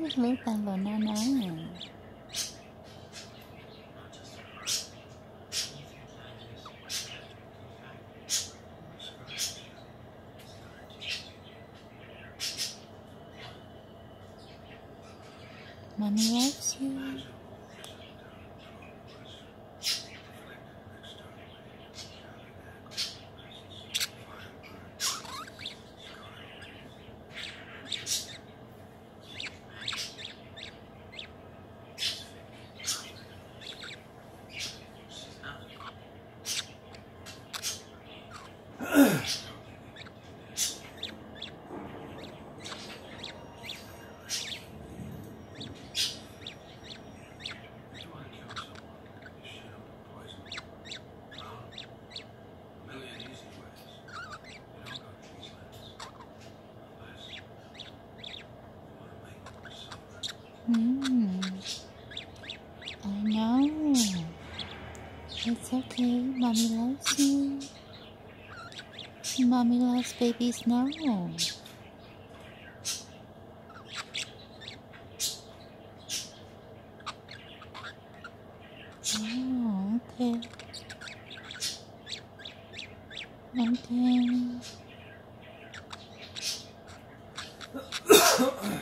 รู้กันแล้วนะMommy loves you. I know. It's okay. Mommy loves you. Mommy loves baby Snow. Oh, okay. Okay.